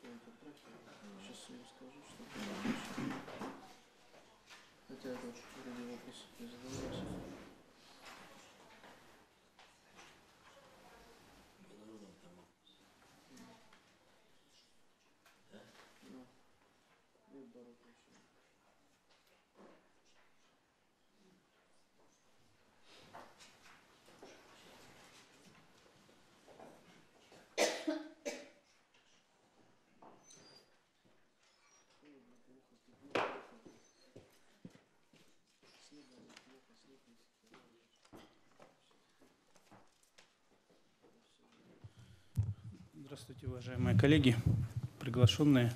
Сейчас я им скажу, что хотя это вроде вопрос не задавался. Здравствуйте, уважаемые коллеги, приглашенные.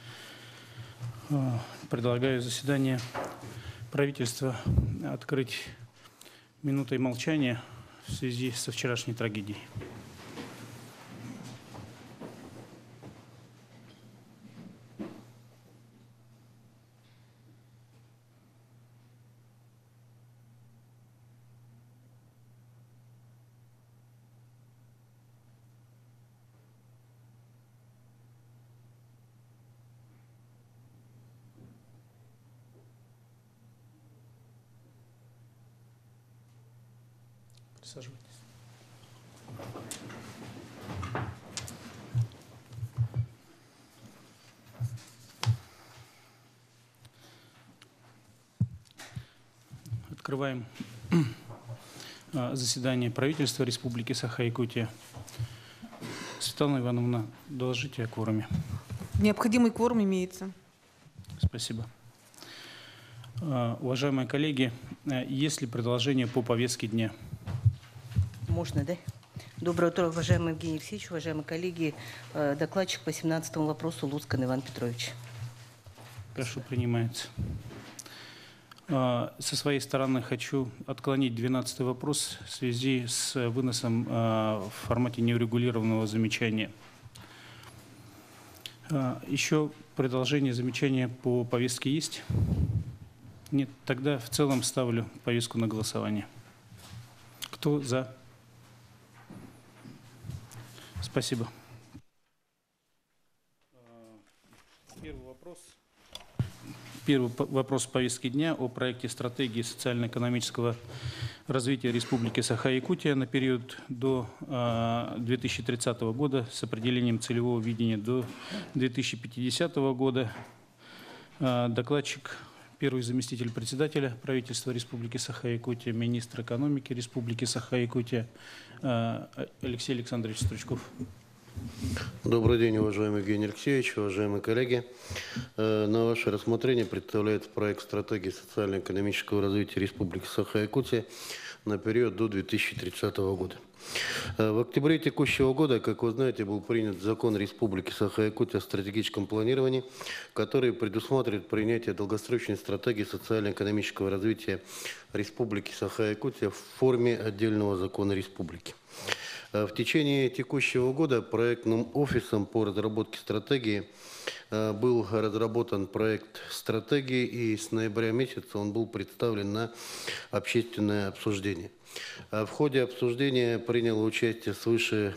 Предлагаю заседание правительства открыть минутой молчания в связи со вчерашней трагедией. Присаживайтесь. Открываем заседание правительства Республики Саха-Якутия. Светлана Ивановна, доложите о кворуме. Необходимый кворум имеется. Спасибо. Уважаемые коллеги, есть ли предложения по повестке дня? Можно, да? Доброе утро, уважаемый Евгений Алексеевич, уважаемые коллеги. Докладчик по 17-му вопросу Луцкан Иван Петрович. Прошу, принимается. Со своей стороны хочу отклонить 12-й вопрос в связи с выносом в формате неурегулированного замечания. Еще предложения, замечания по повестке есть? Нет, тогда в целом ставлю повестку на голосование. Кто за? Спасибо. Первый вопрос повестки дня о проекте стратегии социально-экономического развития Республики Саха-Якутия на период до 2030 года с определением целевого видения до 2050 года. Докладчик, первый заместитель председателя правительства Республики Саха-Якутия, министр экономики Республики Саха-Якутия Алексей Александрович Стручков. Добрый день, уважаемый Евгений Алексеевич, уважаемые коллеги. На ваше рассмотрение представляется проект стратегии социально-экономического развития Республики Саха-Якутия на период до 2030 года. В октябре текущего года, как вы знаете, был принят закон Республики Саха-Якутия о стратегическом планировании, который предусматривает принятие долгосрочной стратегии социально-экономического развития Республики Саха-Якутия в форме отдельного закона республики. В течение текущего года проектным офисом по разработке стратегии был разработан проект стратегии, и с ноября месяца он был представлен на общественное обсуждение. В ходе обсуждения приняло участие свыше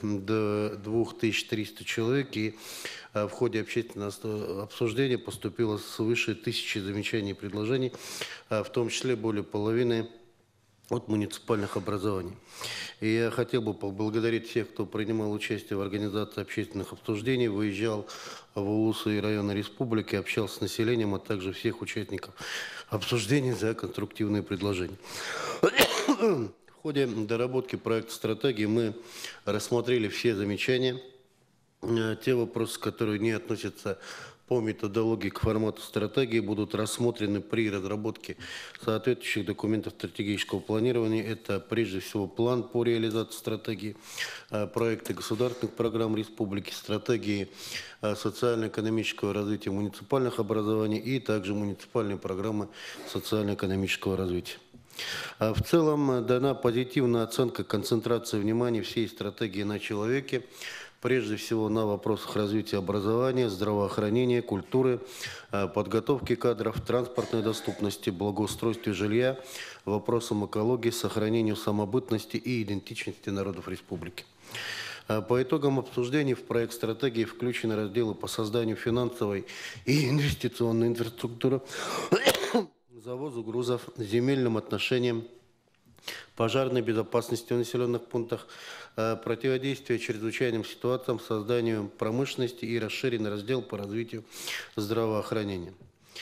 2300 человек, и в ходе общественного обсуждения поступило свыше 1000 замечаний и предложений, в том числе более половины от муниципальных образований. И я хотел бы поблагодарить всех, кто принимал участие в организации общественных обсуждений, выезжал в улусы и районы республики, общался с населением, а также всех участников обсуждений за конструктивные предложения. В ходе доработки проекта стратегии мы рассмотрели все замечания, те вопросы, которые не относятся по методологии к формату стратегии, будут рассмотрены при разработке соответствующих документов стратегического планирования. Это прежде всего план по реализации стратегии, проекты государственных программ республики, стратегии социально-экономического развития муниципальных образований и также муниципальные программы социально-экономического развития. В целом дана позитивная оценка концентрации внимания всей стратегии на человеке, прежде всего на вопросах развития образования, здравоохранения, культуры, подготовки кадров, транспортной доступности, благоустройстве жилья, вопросам экологии, сохранению самобытности и идентичности народов республики. По итогам обсуждений в проект стратегии включены разделы по созданию финансовой и инвестиционной инфраструктуры, завозу грузов, земельным отношениям, пожарной безопасности в населенных пунктах, противодействие чрезвычайным ситуациям, созданию промышленности и расширенный раздел по развитию здравоохранения.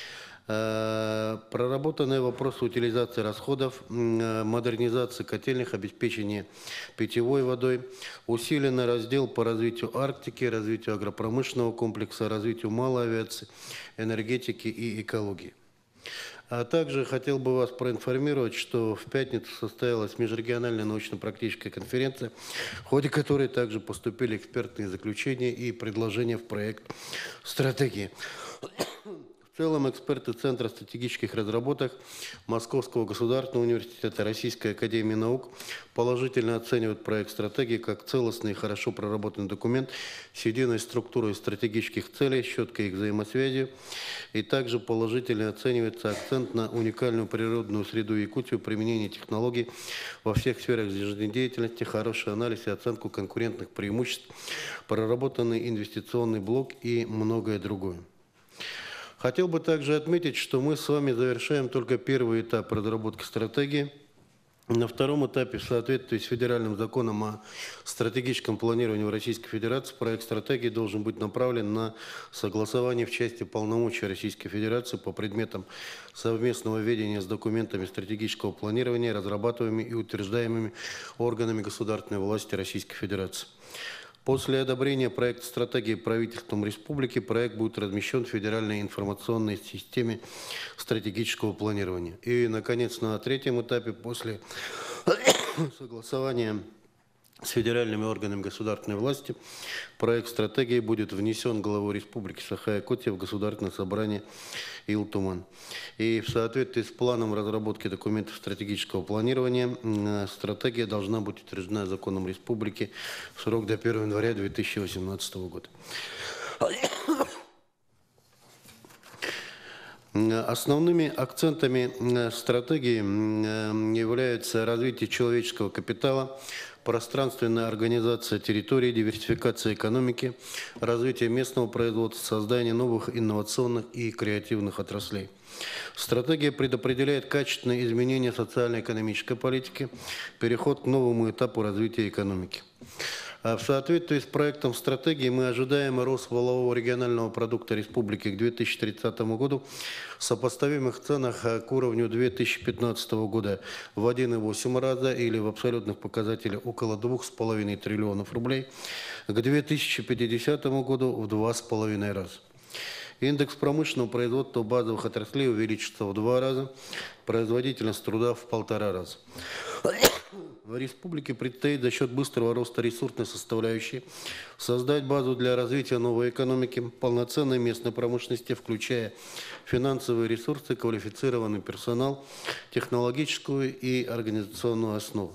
Проработанные вопросы утилизации расходов, модернизации котельных, обеспечения питьевой водой, усиленный раздел по развитию Арктики, развитию агропромышленного комплекса, развитию малой авиации, энергетики и экологии. А также хотел бы вас проинформировать, что в пятницу состоялась межрегиональная научно-практическая конференция, в ходе которой также поступили экспертные заключения и предложения в проект стратегии. В целом эксперты Центра стратегических разработок Московского государственного университета Российской академии наук положительно оценивают проект стратегии как целостный и хорошо проработанный документ с единой структурой стратегических целей, четкой их взаимосвязью. И также положительно оценивается акцент на уникальную природную среду Якутии, применение технологий во всех сферах жизнедеятельности, хороший анализ и оценку конкурентных преимуществ, проработанный инвестиционный блок и многое другое. Хотел бы также отметить, что мы с вами завершаем только первый этап разработки стратегии. На втором этапе, в соответствии с федеральным законом о стратегическом планировании в Российской Федерации, проект стратегии должен быть направлен на согласование в части полномочий Российской Федерации по предметам совместного ведения с документами стратегического планирования, разрабатываемыми и утверждаемыми органами государственной власти Российской Федерации. После одобрения проекта стратегии правительством республики проект будет размещен в Федеральной информационной системе стратегического планирования. И, наконец, на третьем этапе, после согласования с федеральными органами государственной власти, проект стратегии будет внесен главой Республики Саха-Якутия в Государственное собрание Ил-Туман. И в соответствии с планом разработки документов стратегического планирования, стратегия должна быть утверждена законом Республики в срок до 1 января 2018 года. Основными акцентами стратегии являются развитие человеческого капитала, пространственная организация территории, диверсификация экономики, развитие местного производства, создание новых инновационных и креативных отраслей. Стратегия предопределяет качественные изменения социально-экономической политики, переход к новому этапу развития экономики. В соответствии с проектом стратегии мы ожидаем рост валового регионального продукта республики к 2030 году в сопоставимых ценах к уровню 2015 года в 1,8 раза или в абсолютных показателях около 2,5 триллионов рублей, к 2050 году в 2,5 раза. Индекс промышленного производства базовых отраслей увеличится в 2 раза, производительность труда в 1,5 раза. В республике предстоит за счет быстрого роста ресурсной составляющей создать базу для развития новой экономики, полноценной местной промышленности, включая финансовые ресурсы, квалифицированный персонал, технологическую и организационную основу.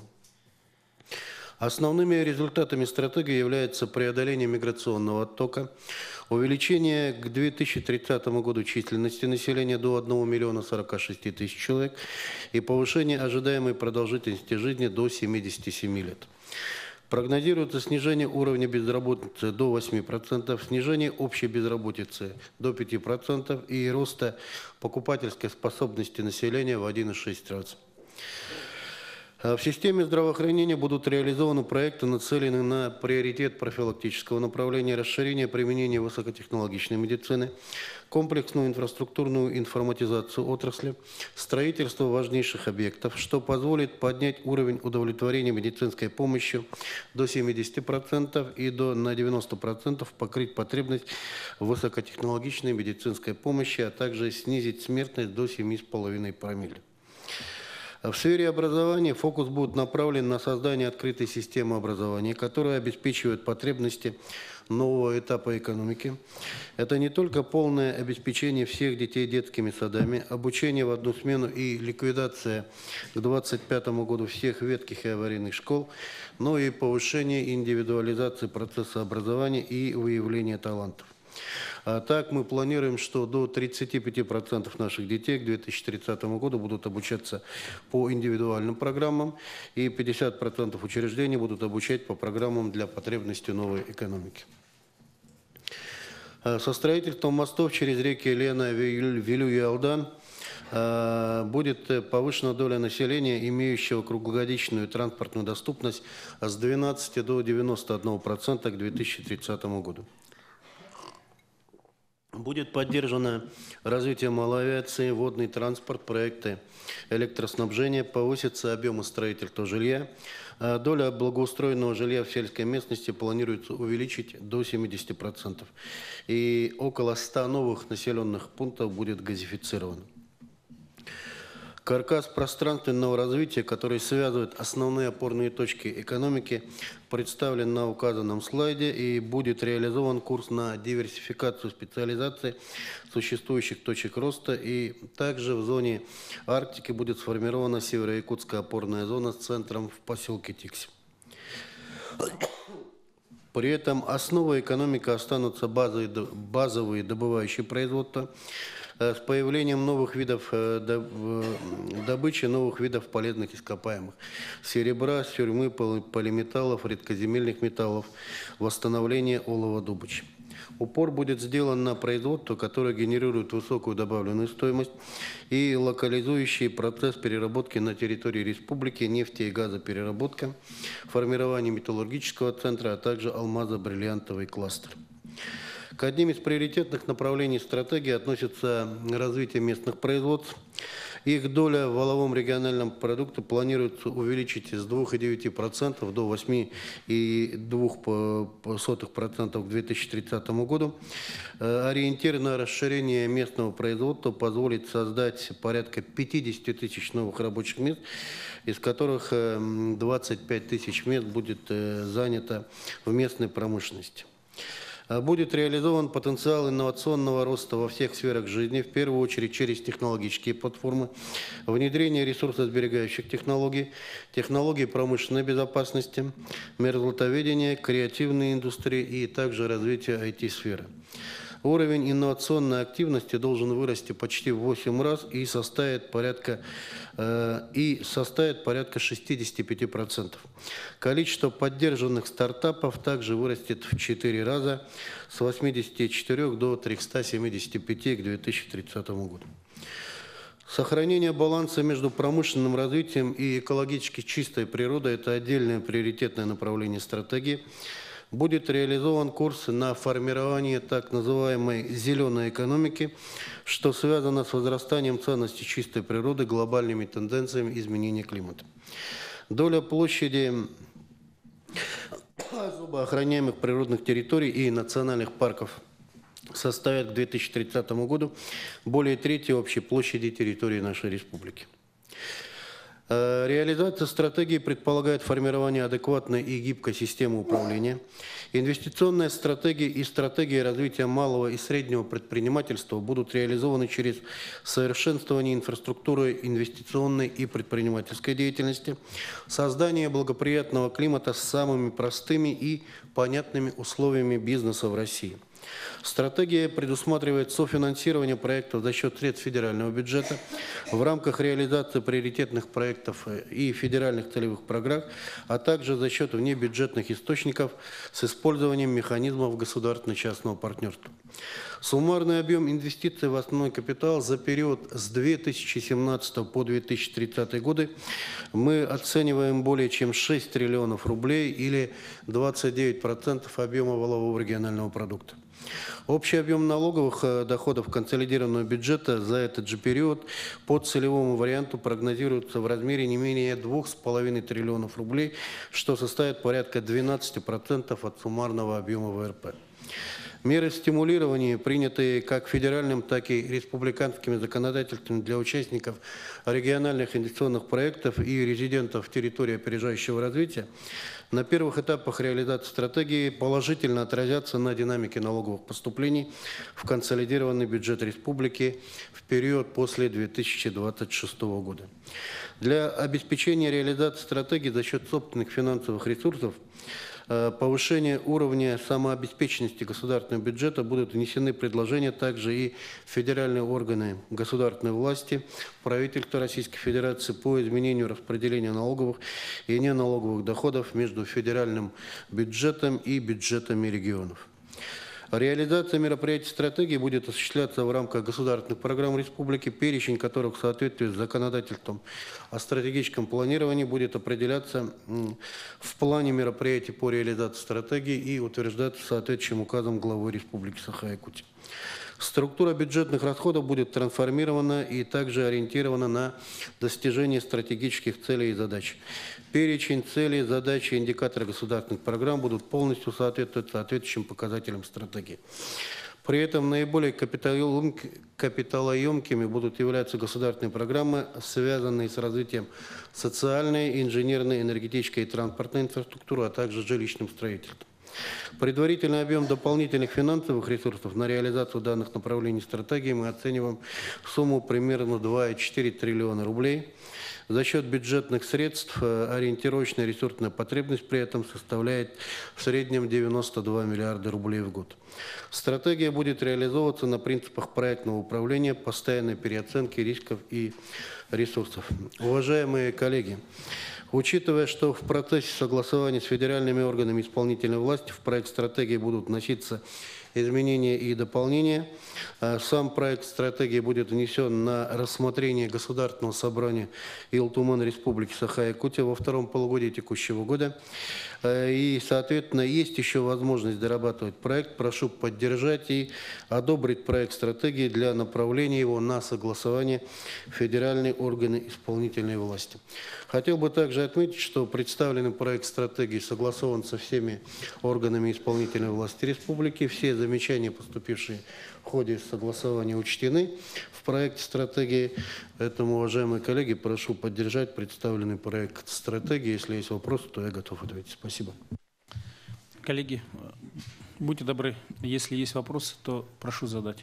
Основными результатами стратегии является преодоление миграционного оттока, увеличение к 2030 году численности населения до 1 миллиона 46 тысяч человек и повышение ожидаемой продолжительности жизни до 77 лет. Прогнозируется снижение уровня безработицы до 8%, снижение общей безработицы до 5% и роста покупательской способности населения в 1,6 раза. В системе здравоохранения будут реализованы проекты, нацеленные на приоритет профилактического направления, расширение применения высокотехнологичной медицины, комплексную инфраструктурную информатизацию отрасли, строительство важнейших объектов, что позволит поднять уровень удовлетворения медицинской помощью до 70% и на 90% покрыть потребность в высокотехнологичной медицинской помощи, а также снизить смертность до 7,5 промилле. В сфере образования фокус будет направлен на создание открытой системы образования, которая обеспечивает потребности нового этапа экономики. Это не только полное обеспечение всех детей детскими садами, обучение в одну смену и ликвидация к 2025 году всех ветхих и аварийных школ, но и повышение индивидуализации процесса образования и выявления талантов. А так мы планируем, что до 35% наших детей к 2030 году будут обучаться по индивидуальным программам, и 50% учреждений будут обучать по программам для потребностей новой экономики. Со строительством мостов через реки Лена, Вилю и Алдан будет повышена доля населения, имеющего круглогодичную транспортную доступность с 12 до 91% к 2030 году. Будет поддержано развитие малой авиации, водный транспорт, проекты электроснабжения, повысятся объемы строительства жилья. Доля благоустроенного жилья в сельской местности планируется увеличить до 70%. И около 100 новых населенных пунктов будет газифицировано. Каркас пространственного развития, который связывает основные опорные точки экономики, представлен на указанном слайде, и будет реализован курс на диверсификацию специализации существующих точек роста, и также в зоне Арктики будет сформирована северо-якутская опорная зона с центром в поселке Тикси. При этом основой экономики останутся базовые добывающие производства, с появлением новых видов добычи, новых видов полезных ископаемых: серебра, сюрьмы, полиметаллов, редкоземельных металлов, восстановление оловодобычи. Упор будет сделан на производство, которое генерирует высокую добавленную стоимость и локализующий процесс переработки на территории республики, нефти и газопереработка, формирование металлургического центра, а также алмазо-бриллиантовый кластер. К одним из приоритетных направлений стратегии относится развитие местных производств. Их доля в валовом региональном продукте планируется увеличить с 2,9% до 8,2% к 2030 году. Ориентир на расширение местного производства позволит создать порядка 50 тысяч новых рабочих мест, из которых 25 тысяч мест будет занято в местной промышленности. Будет реализован потенциал инновационного роста во всех сферах жизни, в первую очередь через технологические платформы, внедрение ресурсосберегающих технологий, технологий промышленной безопасности, мерзлотоведения, креативной индустрии и также развитие IT-сферы. Уровень инновационной активности должен вырасти почти в 8 раз и составит порядка 65%. Количество поддержанных стартапов также вырастет в 4 раза, с 84 до 375 к 2030 году. Сохранение баланса между промышленным развитием и экологически чистой природой – это отдельное приоритетное направление стратегии. Будет реализован курс на формирование так называемой зеленой экономики, что связано с возрастанием ценности чистой природы, глобальными тенденциями изменения климата. Доля площади особо охраняемых природных территорий и национальных парков составит к 2030 году более трети общей площади территории нашей республики. Реализация стратегии предполагает формирование адекватной и гибкой системы управления. Инвестиционная стратегия и стратегия развития малого и среднего предпринимательства будут реализованы через совершенствование инфраструктуры инвестиционной и предпринимательской деятельности, создание благоприятного климата с самыми простыми и понятными условиями бизнеса в России. Стратегия предусматривает софинансирование проектов за счет средств федерального бюджета в рамках реализации приоритетных проектов и федеральных целевых программ, а также за счет внебюджетных источников с использованием механизмов государственно-частного партнерства. Суммарный объем инвестиций в основной капитал за период с 2017 по 2030 годы мы оцениваем более чем 6 триллионов рублей или 29% объема валового регионального продукта. Общий объем налоговых доходов консолидированного бюджета за этот же период по целевому варианту прогнозируется в размере не менее 2,5 триллионов рублей, что составит порядка 12% от суммарного объема ВРП. Меры стимулирования, принятые как федеральным, так и республиканскими законодательствами для участников региональных инвестиционных проектов и резидентов территории опережающего развития, на первых этапах реализации стратегии положительно отразятся на динамике налоговых поступлений в консолидированный бюджет республики в период после 2026 года. Для обеспечения реализации стратегии за счет собственных финансовых ресурсов повышения уровня самообеспеченности государственного бюджета будут внесены предложения также и в федеральные органы государственной власти, правительства Российской Федерации по изменению распределения налоговых и неналоговых доходов между федеральным бюджетом и бюджетами регионов. Реализация мероприятий стратегии будет осуществляться в рамках государственных программ республики, перечень которых в соответствии с законодательством о стратегическом планировании будет определяться в плане мероприятий по реализации стратегии и утверждаться соответствующим указом главы Республики Саха-Якутия. Структура бюджетных расходов будет трансформирована и также ориентирована на достижение стратегических целей и задач. Перечень целей, задачи и индикаторы государственных программ будут полностью соответствовать соответствующим показателям стратегии. При этом наиболее капиталоемкими будут являться государственные программы, связанные с развитием социальной, инженерной, энергетической и транспортной инфраструктуры, а также жилищным строительством. Предварительный объем дополнительных финансовых ресурсов на реализацию данных направлений стратегии мы оцениваем в сумму примерно 2,4 триллиона рублей. За счет бюджетных средств ориентировочная ресурсная потребность при этом составляет в среднем 92 миллиарда рублей в год. Стратегия будет реализовываться на принципах проектного управления, постоянной переоценки рисков и ресурсов. Уважаемые коллеги, учитывая, что в процессе согласования с федеральными органами исполнительной власти в проект стратегии будут вноситься изменения и дополнения, сам проект стратегии будет внесен на рассмотрение Государственного собрания Илтуман Республики Саха-Якутия во втором полугодии текущего года. И, соответственно, есть еще возможность дорабатывать проект. Прошу поддержать и одобрить проект стратегии для направления его на согласование в федеральные органы исполнительной власти. Хотел бы также отметить, что представленный проект стратегии согласован со всеми органами исполнительной власти республики. Все замечания, поступившие в ходе согласования, учтены в проекте стратегии. Поэтому, уважаемые коллеги, прошу поддержать представленный проект стратегии. Если есть вопросы, то я готов ответить. Спасибо. Коллеги, будьте добры, если есть вопросы, то прошу задать.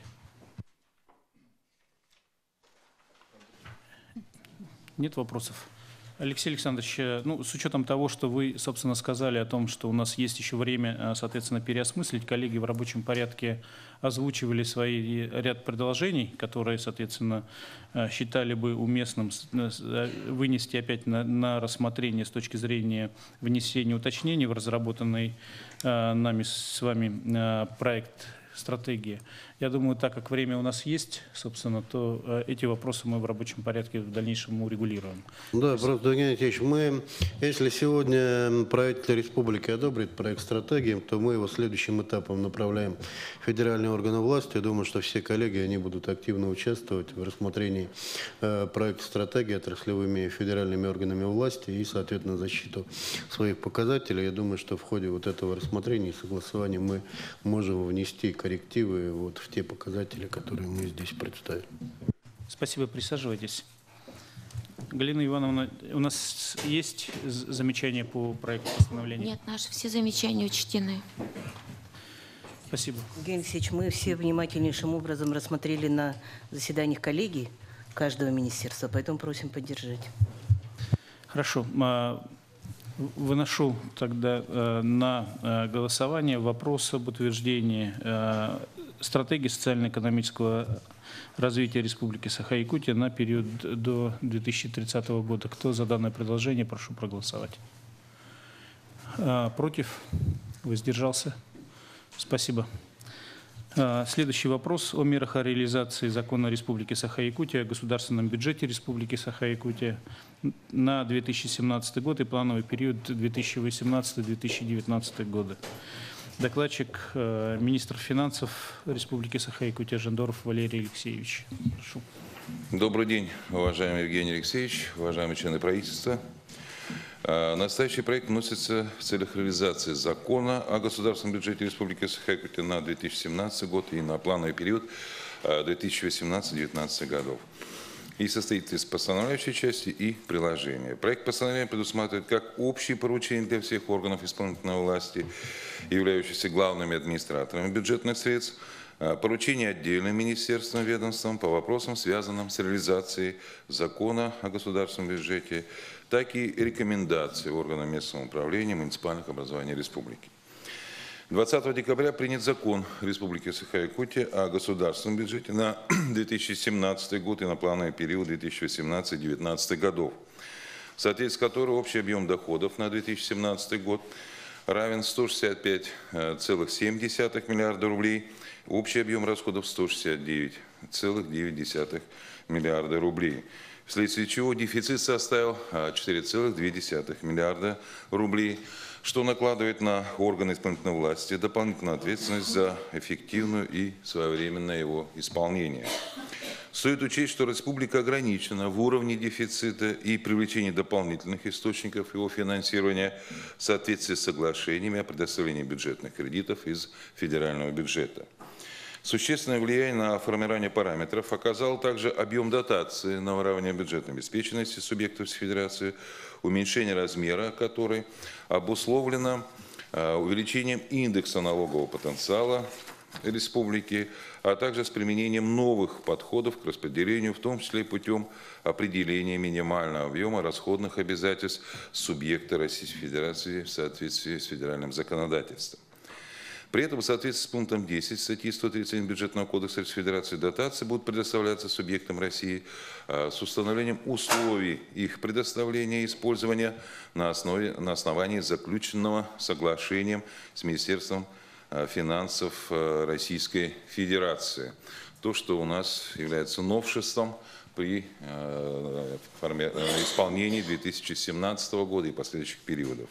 Нет вопросов? Алексей Александрович, ну, с учетом того, что вы, собственно, сказали о том, что у нас есть еще время, соответственно, переосмыслить, коллеги в рабочем порядке озвучивали свои ряд предложений, которые, соответственно, считали бы уместным вынести опять на рассмотрение с точки зрения внесения уточнений в разработанный нами с вами проект стратегии. Я думаю, так как время у нас есть, собственно, то эти вопросы мы в рабочем порядке в дальнейшем урегулируем. Да, просто, Евгений Алексеевич, мы, если сегодня правительство республики одобрит проект стратегии, то мы его следующим этапом направляем в федеральные органы власти. Я думаю, что все коллеги, они будут активно участвовать в рассмотрении проекта стратегии отраслевыми федеральными органами власти и, соответственно, защиту своих показателей. Я думаю, что в ходе вот этого рассмотрения и согласования мы можем внести коррективы вот в те показатели, которые мы здесь представим. Спасибо, присаживайтесь. Галина Ивановна, у нас есть замечания по проекту постановления? Нет, наши все замечания учтены. Спасибо. Евгений Алексеевич, мы все внимательнейшим образом рассмотрели на заседаниях коллегий каждого министерства, поэтому просим поддержать. Хорошо. Выношу тогда на голосование вопрос об утверждении стратегии социально-экономического развития Республики Саха-Якутия на период до 2030 года. Кто за данное предложение, прошу проголосовать. Против? Воздержался? Спасибо. Следующий вопрос о мерах о реализации закона Республики Саха-Якутия о государственном бюджете Республики Саха-Якутия на 2017 год и плановый период 2018-2019 годы. Докладчик министр финансов Республики Саха-Якутия Жандоров Валерий Алексеевич. Прошу. Добрый день, уважаемый Евгений Алексеевич, уважаемые члены правительства. Настоящий проект вносится в целях реализации закона о государственном бюджете Республики Саха-Якутия на 2017 год и на плановый период 2018-2019 годов. И состоит из постановляющей части и приложения. Проект постановления предусматривает как общие поручения для всех органов исполнительной власти, являющихся главными администраторами бюджетных средств, поручение отдельным министерствам и ведомствам по вопросам, связанным с реализацией закона о государственном бюджете, так и рекомендации органам местного управления муниципальных образований республики. 20 декабря принят закон Республики Саха-Якутия о государственном бюджете на 2017 год и на плановый период 2018-2019 годов, в соответствии с которой общий объем доходов на 2017 год равен 165,7 миллиарда рублей, общий объем расходов 169,9 миллиарда рублей, вследствие чего дефицит составил 4,2 миллиарда рублей, что накладывает на органы исполнительной власти дополнительную ответственность за эффективную и своевременное его исполнение. Стоит учесть, что республика ограничена в уровне дефицита и привлечении дополнительных источников его финансирования в соответствии с соглашениями о предоставлении бюджетных кредитов из федерального бюджета. Существенное влияние на формирование параметров оказал также объем дотации на выравнивание бюджетной обеспеченности субъектов федерации, уменьшение размера которой обусловлено увеличением индекса налогового потенциала республики, а также с применением новых подходов к распределению, в том числе и путем определения минимального объема расходных обязательств субъекта Российской Федерации в соответствии с федеральным законодательством. При этом, в соответствии с пунктом 10 статьи 131 Бюджетного кодекса Российской Федерации, дотации будут предоставляться субъектам России с установлением условий их предоставления и использования на основании заключенного соглашением с Министерством финансов Российской Федерации. То, что у нас является новшеством при исполнении 2017 года и последующих периодов.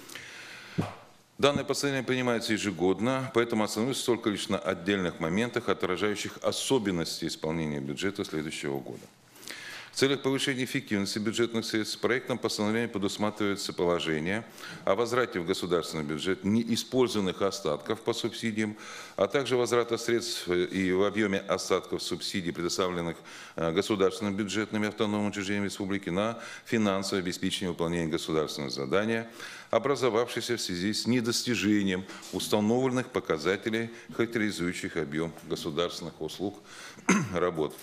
Данное постановление принимается ежегодно, поэтому остановлюсь только лишь на отдельных моментах, отражающих особенности исполнения бюджета следующего года. В целях повышения эффективности бюджетных средств проектом постановления предусматривается положение о возврате в государственный бюджет неиспользованных остатков по субсидиям, а также возврата средств и в объеме остатков субсидий, предоставленных государственным бюджетными автономными учреждениями республики на финансовое обеспечение выполнения государственного задания, образовавшейся в связи с недостижением установленных показателей, характеризующих объем государственных услуг работ.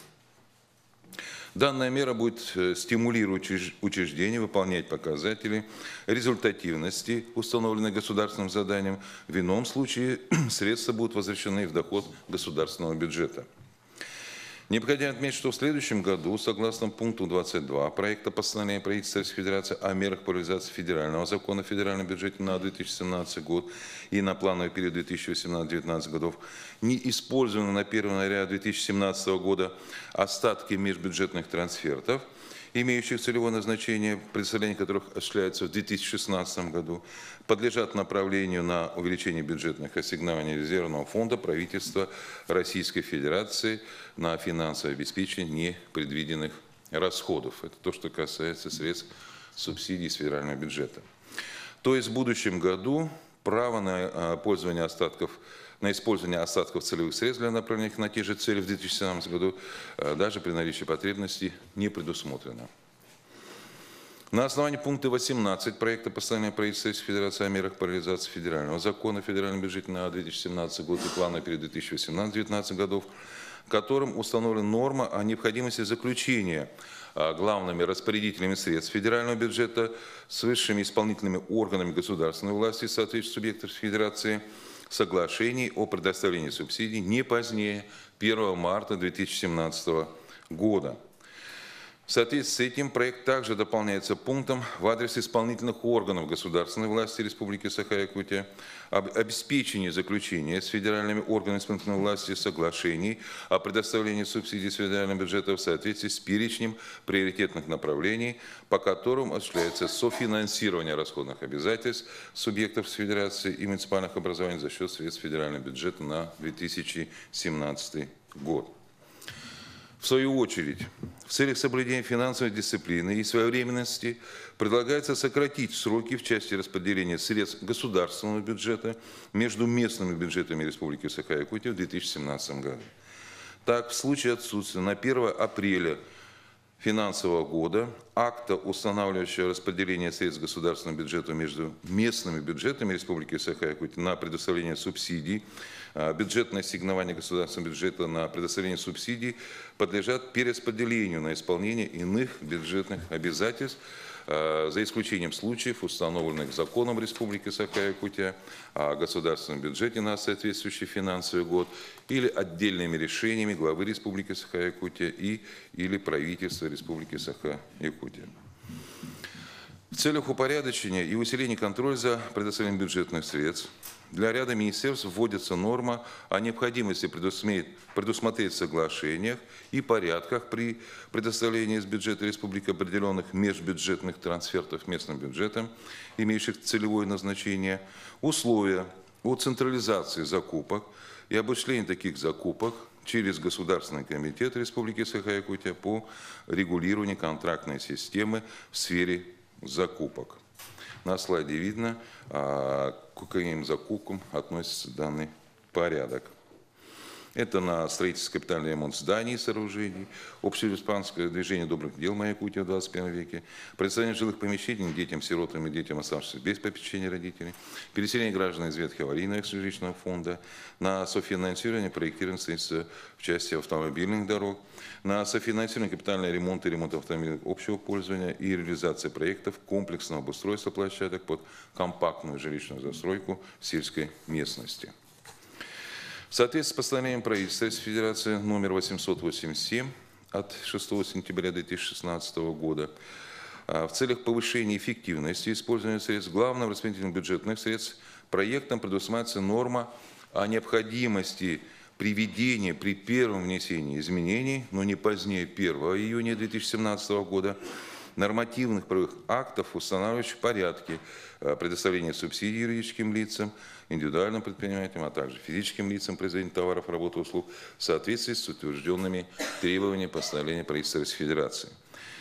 Данная мера будет стимулировать учреждения выполнять показатели результативности, установленные государственным заданием. В ином случае средства будут возвращены в доход государственного бюджета. Необходимо отметить, что в следующем году, согласно пункту 22 проекта постановления правительства Российской Федерации о мерах по реализации федерального закона о федеральном бюджете на 2017 год и на плановый период 2018-2019 годов, не использованы на 1 января 2017 года остатки межбюджетных трансфертов, имеющих целевое назначение, представление которых осуществляется в 2016 году, подлежат направлению на увеличение бюджетных ассигнований резервного фонда правительства Российской Федерации на финансовое обеспечение непредвиденных расходов. Это то, что касается средств субсидий из федерального бюджета. То есть в будущем году право на пользование остатков, на использование остатков целевых средств для направления их на те же цели в 2017 году даже при наличии потребностей не предусмотрено. На основании пункта 18 проекта постановления правительства Российской Федерации о мерах по реализации федерального закона о федеральном бюджете на 2017 год и плана перед 2018-2019 годов, которым установлена норма о необходимости заключения главными распорядителями средств федерального бюджета с высшими исполнительными органами государственной власти соответствующих субъектов Федерации соглашений о предоставлении субсидий не позднее 1 марта 2017 года. В соответствии с этим проект также дополняется пунктом в адрес исполнительных органов государственной власти Республики Саха-Якутия об обеспечении заключения с федеральными органами исполнительной власти соглашений о предоставлении субсидий с федерального бюджета в соответствии с перечнем приоритетных направлений, по которым осуществляется софинансирование расходных обязательств субъектов Федерации и муниципальных образований за счет средств федерального бюджета на 2017 год. В свою очередь, в целях соблюдения финансовой дисциплины и своевременности предлагается сократить сроки в части распределения средств государственного бюджета между местными бюджетами Республики Саха-Якутия в 2017 году. Так, в случае отсутствия на 1 апреля финансового года, акта, устанавливающего распределение средств государственного бюджета между местными бюджетами Республики Саха-Якутия на предоставление субсидий, бюджетное ассигнование государственного бюджета на предоставление субсидий подлежат перераспределению на исполнение иных бюджетных обязательств, за исключением случаев, установленных законом Республики Саха-Якутия о государственном бюджете на соответствующий финансовый год или отдельными решениями главы Республики Саха-Якутия или правительства Республики Саха-Якутия. В целях упорядочения и усиления контроля за предоставлением бюджетных средств для ряда министерств вводится норма о необходимости предусмотреть в соглашениях и порядках при предоставлении из бюджета республики определенных межбюджетных трансфертов местным бюджетам, имеющих целевое назначение, условия о централизации закупок и об осуществлении таких закупок через Государственный комитет Республики Саха-Якутия по регулированию контрактной системы в сфере закупок. На слайде видно, к каким закупкам относится данный порядок. Это на строительство, капитальный ремонт зданий и сооружений, общереспубликанское движение добрых дел «Моя Якутия» в 21 веке, предоставление жилых помещений детям, сиротам и детям, оставшимся без попечения родителей, переселение граждан из ветхих аварийного жилищного фонда, на софинансирование проектирования строительства в части автомобильных дорог, на софинансирование капитального ремонта и ремонта автомобилей общего пользования и реализация проектов комплексного обустройства площадок под компактную жилищную застройку в сельской местности. В соответствии с постановлением правительства Российской Федерации номер 887 от 6 сентября 2016 года в целях повышения эффективности использования средств главным распределителем бюджетных средств проектом предусматривается норма о необходимости приведения при первом внесении изменений, но не позднее 1 июня 2017 года, нормативных правовых актов, устанавливающих порядки предоставления субсидий юридическим лицам, индивидуальным предпринимателям, а также физическим лицам производителям товаров, работ и услуг в соответствии с утвержденными требованиями постановления правительства Российской Федерации.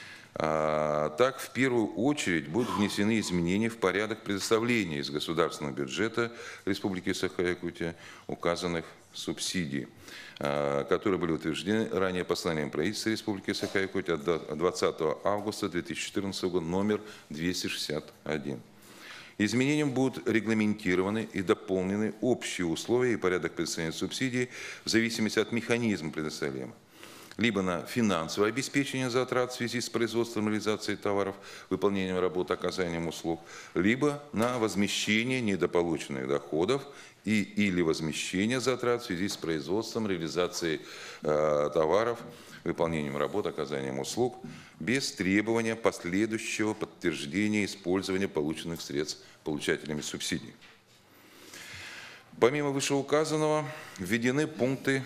Так, в первую очередь будут внесены изменения в порядок предоставления из государственного бюджета Республики Саха-Якутия указанных субсидий, которые были утверждены ранее постановлением правительства Республики Саха-Якутия от 20 августа 2014 года номер 261. Изменением будут регламентированы и дополнены общие условия и порядок предоставления субсидий в зависимости от механизма предоставления. Либо на финансовое обеспечение затрат в связи с производством, реализацией товаров, выполнением работ, оказанием услуг, либо на возмещение недополученных доходов или возмещение затрат в связи с производством, реализацией товаров, выполнением работ, оказанием услуг, без требования последующего подтверждения использования полученных средств получателями субсидий. Помимо вышеуказанного, введены пункты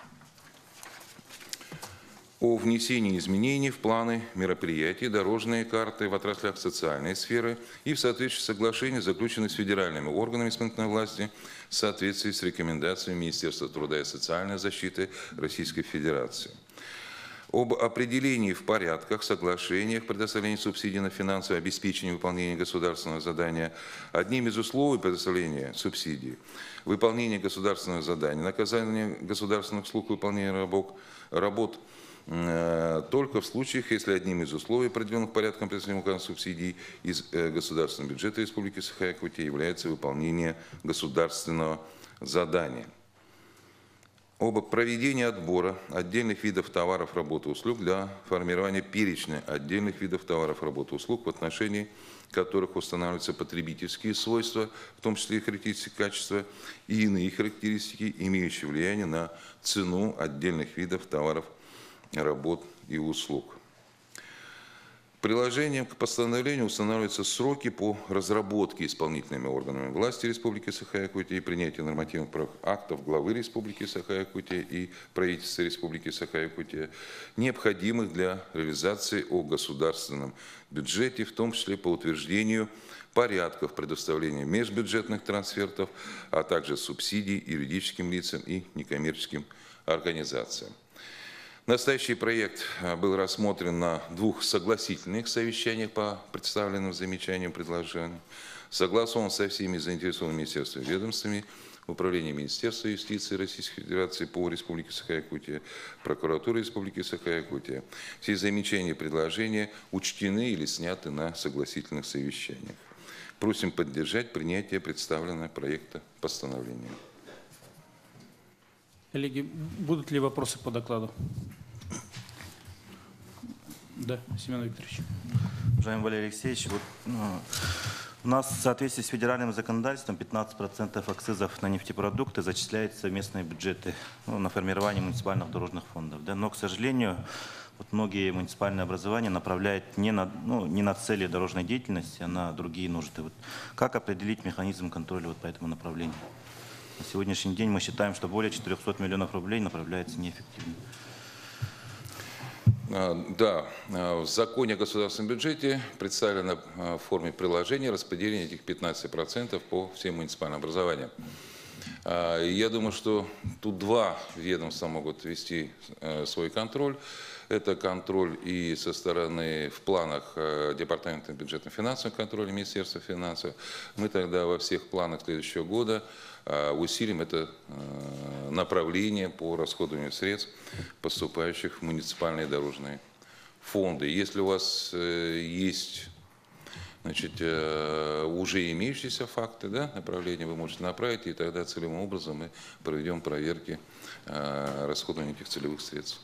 о внесении изменений в планы мероприятий, дорожные карты в отраслях социальной сферы и в соответствии с соглашением, заключенным с федеральными органами исполнительной власти в соответствии с рекомендациями Министерства труда и социальной защиты Российской Федерации. Об определении в порядках, соглашениях предоставления субсидий на финансовое обеспечение выполнения государственного задания. Одним из условий предоставления субсидий – выполнение государственного задания, наказание государственных услуг, выполнение работ только в случаях, если одним из условий, определенных порядком предоставления указанных субсидий из государственного бюджета Республики Саха-Якутия, является выполнение государственного задания. Об проведении отбора отдельных видов товаров, работ и услуг для формирования перечня отдельных видов товаров, работ и услуг, в отношении которых устанавливаются потребительские свойства, в том числе и характеристики качества, и иные характеристики, имеющие влияние на цену отдельных видов товаров, работ и услуг. Приложением к постановлению устанавливаются сроки по разработке исполнительными органами власти Республики Саха-Якутия и принятию нормативных правовых актов главы Республики Саха-Якутия и правительства Республики Саха-Якутия, необходимых для реализации о государственном бюджете, в том числе по утверждению порядков предоставления межбюджетных трансфертов, а также субсидий юридическим лицам и некоммерческим организациям. Настоящий проект был рассмотрен на 2 согласительных совещаниях по представленным замечаниям и предложениям, согласован со всеми заинтересованными министерствами и ведомствами, Управление Министерства юстиции Российской Федерации по Республике Саха-Якутия, Прокуратура Республики Саха-Якутия. Все замечания и предложения учтены или сняты на согласительных совещаниях. Просим поддержать принятие представленного проекта постановления. Коллеги, будут ли вопросы по докладу? Да, Семен Викторович. Уважаемый Валерий Алексеевич, вот, у нас в соответствии с федеральным законодательством 15% акцизов на нефтепродукты зачисляются в местные бюджеты на формирование муниципальных дорожных фондов. Да? Но, к сожалению, вот многие муниципальные образования направляют не на цели дорожной деятельности, а на другие нужды. Вот как определить механизм контроля вот по этому направлению? На сегодняшний день мы считаем, что более 400 миллионов рублей направляется неэффективно. Да, в законе о государственном бюджете представлено в форме приложения распределение этих 15% по всем муниципальным образованиям. Я думаю, что тут два ведомства могут вести свой контроль. Это контроль и со стороны в планах Департамента бюджетно-финансового контроля Министерства финансов. Мы тогда во всех планах следующего года усилим это направление по расходованию средств, поступающих в муниципальные дорожные фонды. Если у вас есть, значит, уже имеющиеся факты, да, направления, вы можете направить, и тогда целевым образом мы проведем проверки расходования этих целевых средств.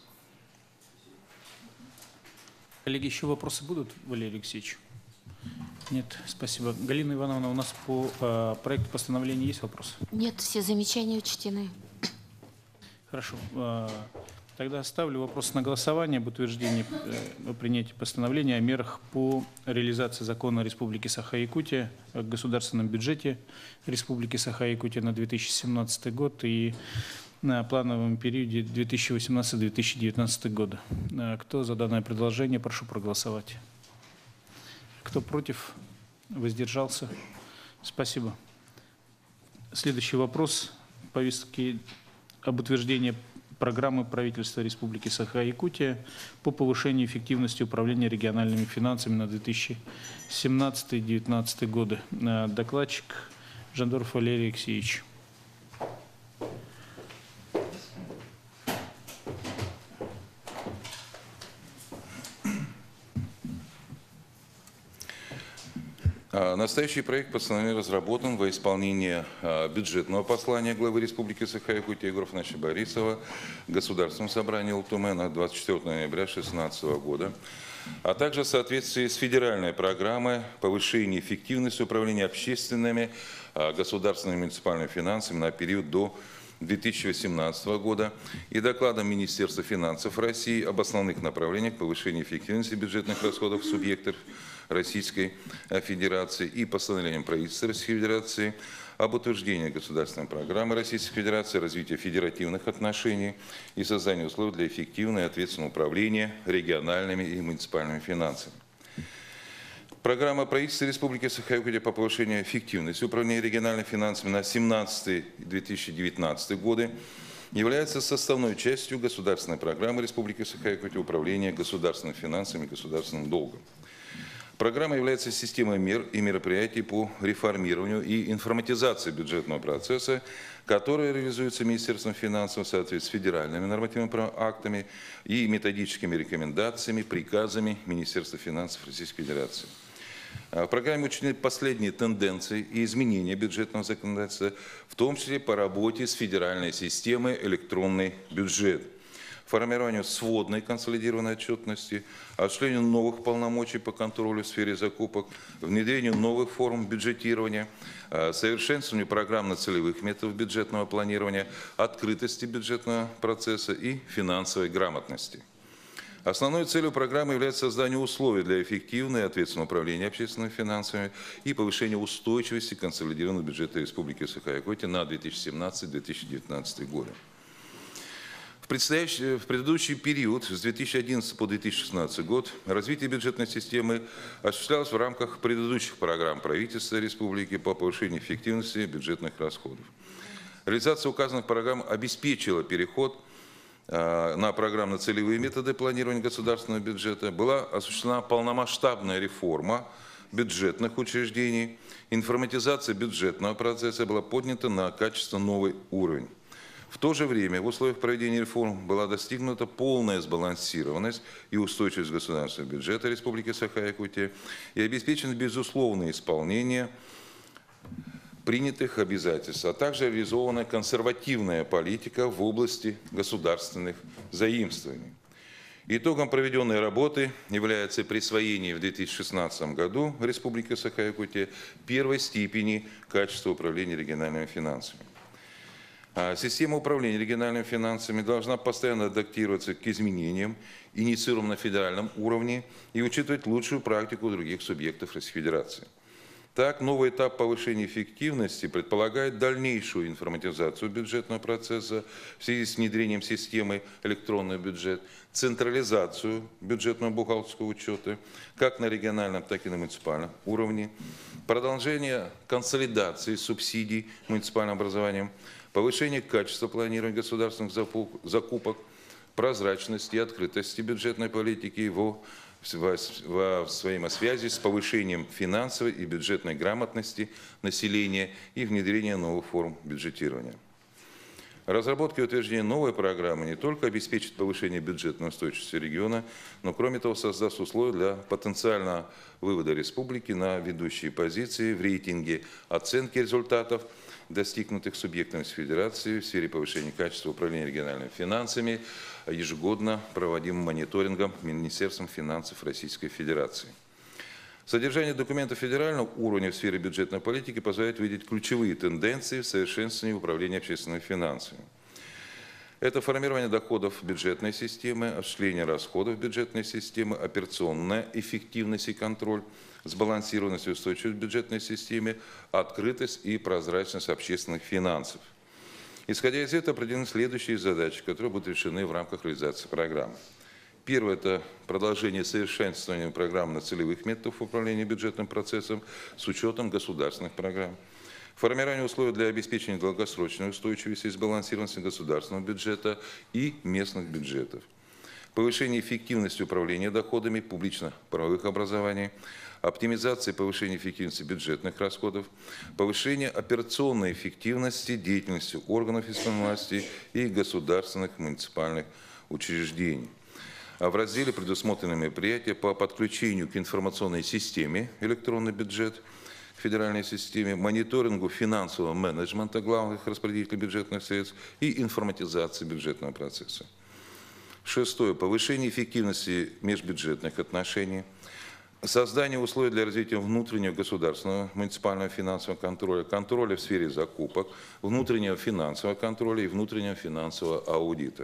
Коллеги, еще вопросы будут, Валерий Алексеевич? Нет, спасибо. Галина Ивановна, у нас по проекту постановления есть вопросы? Нет, все замечания учтены. Хорошо. Тогда ставлю вопрос на голосование об утверждении о принятии постановления о мерах по реализации закона Республики Саха-Якутия о государственном бюджете Республики Саха-Якутия на 2017 год и на плановом периоде 2018-2019 года. Кто за данное предложение, прошу проголосовать. Кто против, воздержался? Спасибо. Следующий вопрос повестки об утверждении программы правительства Республики Саха-Якутия по повышению эффективности управления региональными финансами на 2017-2019 годы. Докладчик Жандоров Валерий Алексеевич. Настоящий проект постановления разработан во исполнение бюджетного послания главы Республики Саха-Якутия Егора Афанасьевича Борисова Государственному собранию ЛТУМ на 24 ноября 2016 года, а также в соответствии с федеральной программой повышения эффективности управления общественными государственными муниципальными финансами на период до 2018 года и докладом Министерства финансов России об основных направлениях повышения эффективности бюджетных расходов субъектов Российской Федерации и постановлением правительства Российской Федерации об утверждении государственной программы Российской Федерации развития федеративных отношений и создания условий для эффективного и ответственного управления региональными и муниципальными финансами. Программа правительства Республики Саха-Якутия по повышению эффективности управления региональными финансами на 2017-2019 годы является составной частью государственной программы Республики Саха-Якутия управления государственными финансами и государственным долгом. Программа является системой мер и мероприятий по реформированию и информатизации бюджетного процесса, которая реализуется Министерством финансов в соответствии с федеральными нормативными актами и методическими рекомендациями, приказами Министерства финансов Российской Федерации. В программе учтены последние тенденции и изменения бюджетного законодательства, в том числе по работе с федеральной системой электронный бюджет, формированию сводной консолидированной отчетности, осуществлению новых полномочий по контролю в сфере закупок, внедрению новых форм бюджетирования, совершенствованию программно-целевых методов бюджетного планирования, открытости бюджетного процесса и финансовой грамотности. Основной целью программы является создание условий для эффективного и ответственного управления общественными финансами и повышения устойчивости консолидированного бюджета Республики Саха-Якутия на 2017-2019 годы. В предыдущий период, с 2011 по 2016 год, развитие бюджетной системы осуществлялось в рамках предыдущих программ правительства Республики по повышению эффективности бюджетных расходов. Реализация указанных программ обеспечила переход на программно-целевые методы планирования государственного бюджета, была осуществлена полномасштабная реформа бюджетных учреждений, информатизация бюджетного процесса была поднята на качественно новый уровень. В то же время в условиях проведения реформ была достигнута полная сбалансированность и устойчивость государственного бюджета Республики Саха-Якутия и обеспечено безусловное исполнение принятых обязательств, а также реализована консервативная политика в области государственных заимствований. Итогом проведенной работы является присвоение в 2016 году Республике Саха-Якутия первой степени качества управления региональными финансами. Система управления региональными финансами должна постоянно адаптироваться к изменениям, инициируемым на федеральном уровне, и учитывать лучшую практику других субъектов Российской Федерации. Так, новый этап повышения эффективности предполагает дальнейшую информатизацию бюджетного процесса в связи с внедрением системы электронный бюджет, централизацию бюджетного бухгалтерского учета как на региональном, так и на муниципальном уровне, продолжение консолидации субсидий муниципальным образованием, повышение качества планирования государственных закупок, прозрачности и открытости бюджетной политики во взаимосвязи с повышением финансовой и бюджетной грамотности населения и внедрение новых форм бюджетирования. Разработка и утверждение новой программы не только обеспечит повышение бюджетной устойчивости региона, но, кроме того, создаст условия для потенциального вывода республики на ведущие позиции в рейтинге оценки результатов, достигнутых субъектами Федерации в сфере повышения качества управления региональными финансами, ежегодно проводимым мониторингом Министерством финансов Российской Федерации. Содержание документов федерального уровня в сфере бюджетной политики позволяет видеть ключевые тенденции в совершенствовании управления общественными финансами. Это формирование доходов бюджетной системы, осуществление расходов бюджетной системы, операционная эффективность и контроль, сбалансированность и устойчивость в бюджетной системе, открытость и прозрачность общественных финансов. Исходя из этого, определены следующие задачи, которые будут решены в рамках реализации программы. Первое – это продолжение совершенствования программно-целевых методов управления бюджетным процессом с учетом государственных программ. Формирование условий для обеспечения долгосрочной устойчивости и сбалансированности государственного бюджета и местных бюджетов. Повышение эффективности управления доходами публично-правовых образований, оптимизация и повышение эффективности бюджетных расходов, повышение операционной эффективности деятельности органов исполнительной власти и государственных муниципальных учреждений. А в разделе предусмотрены мероприятия по подключению к информационной системе электронный бюджет, к федеральной системе, мониторингу финансового менеджмента главных распределителей бюджетных средств и информатизации бюджетного процесса. Шестое. Повышение эффективности межбюджетных отношений. Создание условий для развития внутреннего государственного муниципального финансового контроля, контроля в сфере закупок, внутреннего финансового контроля и внутреннего финансового аудита.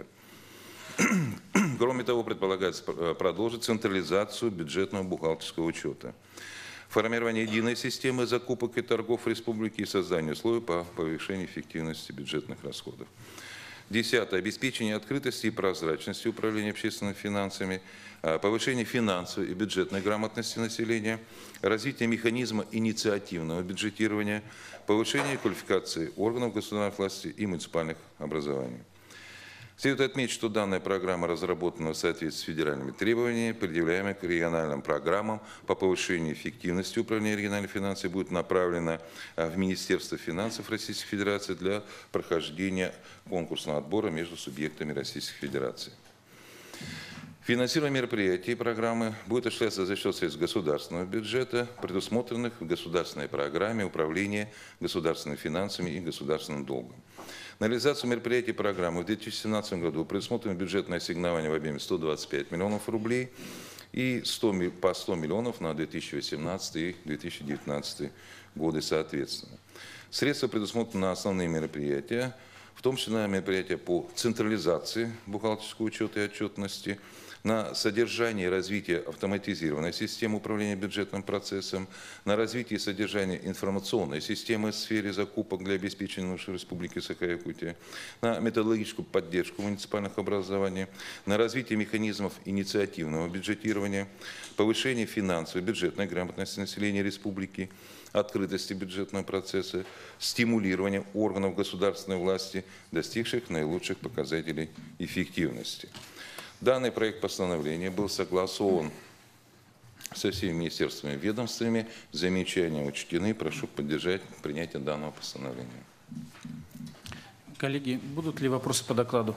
Кроме того, предполагается продолжить централизацию бюджетного бухгалтерского учета, формирование единой системы закупок и торгов республики и создание условий по повышению эффективности бюджетных расходов. Десятое. Обеспечение открытости и прозрачности управления общественными финансами, повышение финансовой и бюджетной грамотности населения, развитие механизма инициативного бюджетирования, повышение квалификации органов государственной власти и муниципальных образований. Следует отметить, что данная программа разработана в соответствии с федеральными требованиями, предъявляемыми к региональным программам по повышению эффективности управления региональными финансами, будет направлена в Министерство финансов Российской Федерации для прохождения конкурсного отбора между субъектами Российской Федерации. Финансирование мероприятий и программы будет осуществляться за счет средств государственного бюджета, предусмотренных в государственной программе управления государственными финансами и государственным долгом. На реализацию мероприятий программы в 2017 году предусмотрено бюджетное ассигнование в объеме 125 миллионов рублей и по 100 миллионов на 2018 и 2019 годы соответственно. Средства предусмотрены на основные мероприятия, в том числе на мероприятия по централизации бухгалтерского учета и отчетности, на содержание и развитие автоматизированной системы управления бюджетным процессом, на развитие и содержание информационной системы в сфере закупок для обеспечения нужд Республики Саха-Якутия, на методологическую поддержку муниципальных образований, на развитие механизмов инициативного бюджетирования, повышение финансовой и бюджетной грамотности населения Республики, открытости бюджетного процесса, стимулирование органов государственной власти, достигших наилучших показателей эффективности. Данный проект постановления был согласован со всеми министерствами и ведомствами. Замечания учтены. Прошу поддержать принятие данного постановления. Коллеги, будут ли вопросы по докладу?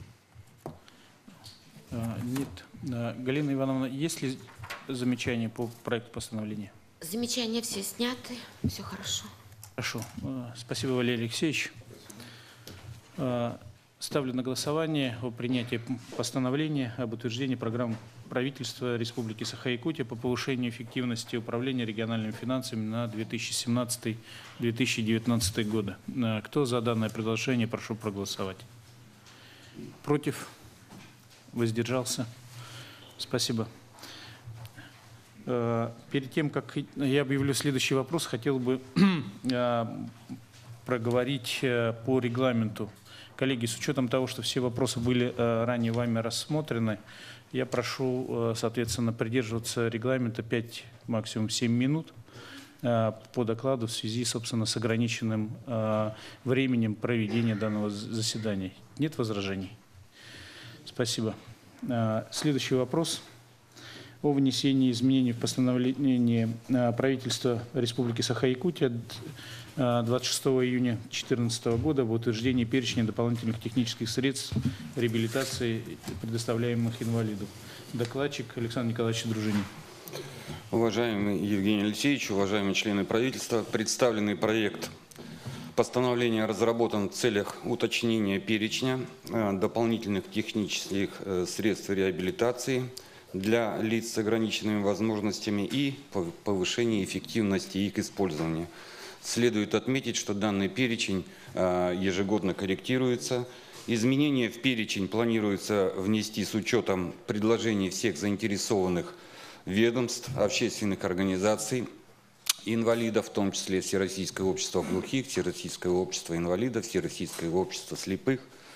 Нет. Галина Ивановна, есть ли замечания по проекту постановления? Замечания все сняты, все хорошо. Хорошо. Спасибо, Валерий Алексеевич. Ставлю на голосование о принятии постановления об утверждении программы правительства Республики Саха-Якутия по повышению эффективности управления региональными финансами на 2017-2019 годы. Кто за данное предложение, прошу проголосовать. Против? Воздержался? Спасибо. Перед тем, как я объявлю следующий вопрос, хотел бы проговорить по регламенту. Коллеги, с учетом того, что все вопросы были ранее вами рассмотрены, я прошу, соответственно, придерживаться регламента 5, максимум 7 минут по докладу в связи, собственно, с ограниченным временем проведения данного заседания. Нет возражений? Спасибо. Следующий вопрос. О внесении изменений в постановление правительства Республики Саха-Якутия 26 июня 2014 года об утверждении перечня дополнительных технических средств реабилитации, предоставляемых инвалиду. Докладчик Александр Николаевич Дружинин. Уважаемый Евгений Алексеевич, уважаемые члены правительства, представленный проект постановления разработан в целях уточнения перечня дополнительных технических средств реабилитации для лиц с ограниченными возможностями и повышения эффективности их использования. Следует отметить, что данный перечень ежегодно корректируется. Изменения в перечень планируется внести с учетом предложений всех заинтересованных ведомств, общественных организаций, инвалидов, в том числе Всероссийское общество глухих, Всероссийское общество инвалидов, Всероссийское общество слепых.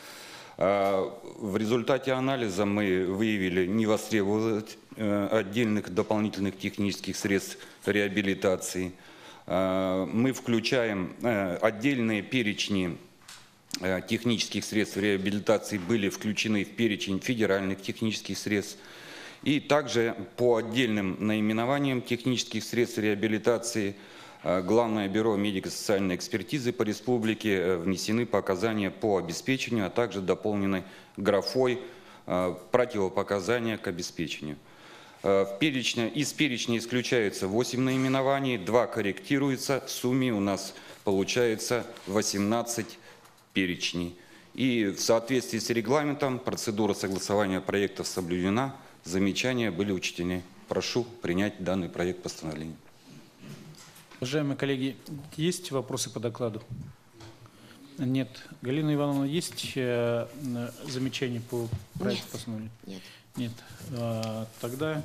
В результате анализа мы выявили невостребованность отдельных дополнительных технических средств реабилитации. Мы включаем отдельные перечни технических средств реабилитации, были включены в перечень федеральных технических средств. И также по отдельным наименованиям технических средств реабилитации Главное бюро медико-социальной экспертизы по республике внесены показания по обеспечению, а также дополнены графой противопоказания к обеспечению. Из перечня исключается 8 наименований, 2 корректируются, в сумме у нас получается 18 перечней. И в соответствии с регламентом процедура согласования проектов соблюдена, замечания были учтены. Прошу принять данный проект постановления. Уважаемые коллеги, есть вопросы по докладу? Нет. Галина Ивановна, есть замечания по проекту постановления? Нет. Нет. Тогда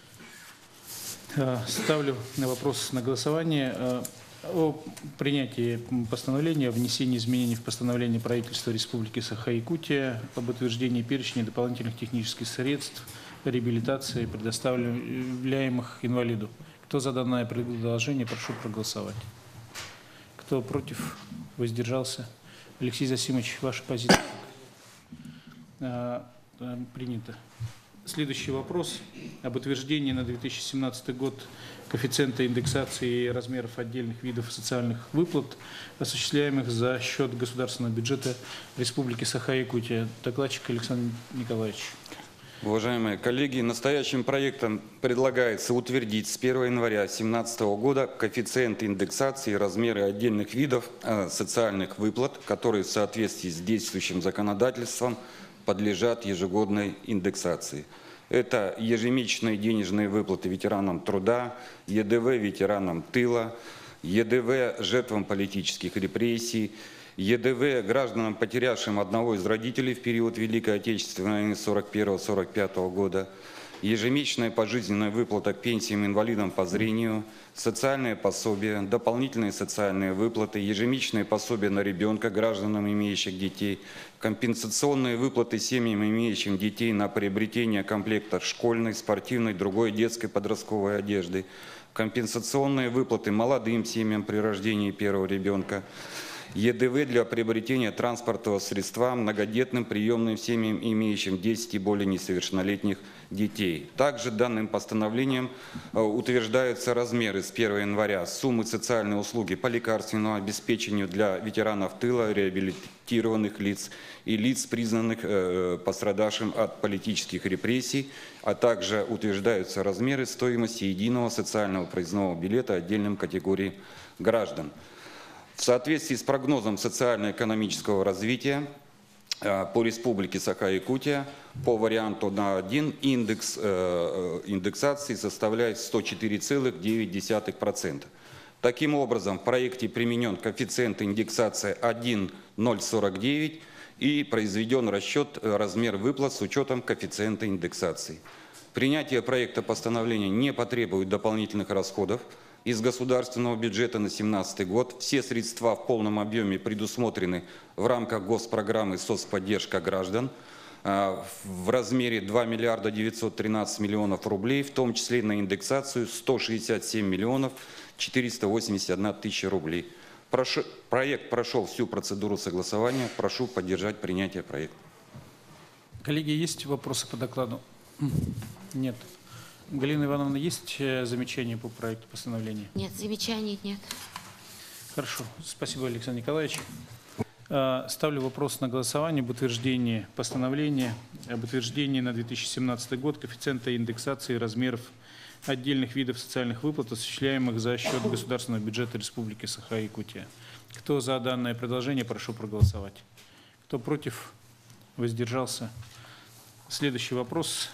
ставлю на вопрос на голосование о принятии постановления о внесении изменений в постановление правительства Республики Саха-Якутия об утверждении перечня дополнительных технических средств реабилитации, предоставляемых инвалиду. Кто за данное предложение, прошу проголосовать. Кто против, воздержался? Алексей Засимович, ваша позиция? Принято. Следующий вопрос об утверждении на 2017 год коэффициента индексации и размеров отдельных видов социальных выплат, осуществляемых за счет государственного бюджета Республики Саха-Якутия. Докладчик Александр Николаевич. Уважаемые коллеги, настоящим проектом предлагается утвердить с 1 января 2017 года коэффициент индексации и размеры отдельных видов социальных выплат, которые в соответствии с действующим законодательством подлежат ежегодной индексации. Это ежемесячные денежные выплаты ветеранам труда, ЕДВ ветеранам тыла, ЕДВ жертвам политических репрессий, ЕДВ гражданам, потерявшим одного из родителей в период Великой Отечественной войны 1941-1945 года, ежемесячная пожизненная выплата к пенсиям инвалидам по зрению, социальные пособия, дополнительные социальные выплаты, ежемесячные пособия на ребенка гражданам, имеющих детей, компенсационные выплаты семьям, имеющим детей на приобретение комплектов школьной, спортивной, другой детской подростковой одежды, компенсационные выплаты молодым семьям при рождении первого ребенка, ЕДВ для приобретения транспортного средства многодетным приемным семьям, имеющим 10 и более несовершеннолетних детей. Также данным постановлением утверждаются размеры с 1 января суммы социальной услуги по лекарственному обеспечению для ветеранов тыла, реабилитированных лиц и лиц, признанных пострадавшим от политических репрессий, а также утверждаются размеры стоимости единого социального проездного билета отдельным категориям граждан. В соответствии с прогнозом социально-экономического развития по Республике Саха-Якутия по варианту на 1 индекс индексации составляет 104,9%. Таким образом, в проекте применен коэффициент индексации 1,049 и произведен расчет размер выплат с учетом коэффициента индексации. Принятие проекта постановления не потребует дополнительных расходов из государственного бюджета на 2017 год. Все средства в полном объеме предусмотрены в рамках госпрограммы «Соцподдержка граждан» в размере 2 миллиарда 913 миллионов рублей, в том числе на индексацию 167 миллионов 481 тысяча рублей. Проект прошел всю процедуру согласования. Прошу поддержать принятие проекта. Коллеги, есть вопросы по докладу? Нет. Галина Ивановна, есть замечания по проекту постановления? Нет, замечаний нет. Хорошо. Спасибо, Александр Николаевич. Ставлю вопрос на голосование об утверждении постановления об утверждении на 2017 год коэффициента индексации размеров отдельных видов социальных выплат, осуществляемых за счет государственного бюджета Республики Саха-Якутия. Кто за данное предложение, прошу проголосовать. Кто против, воздержался. Следующий вопрос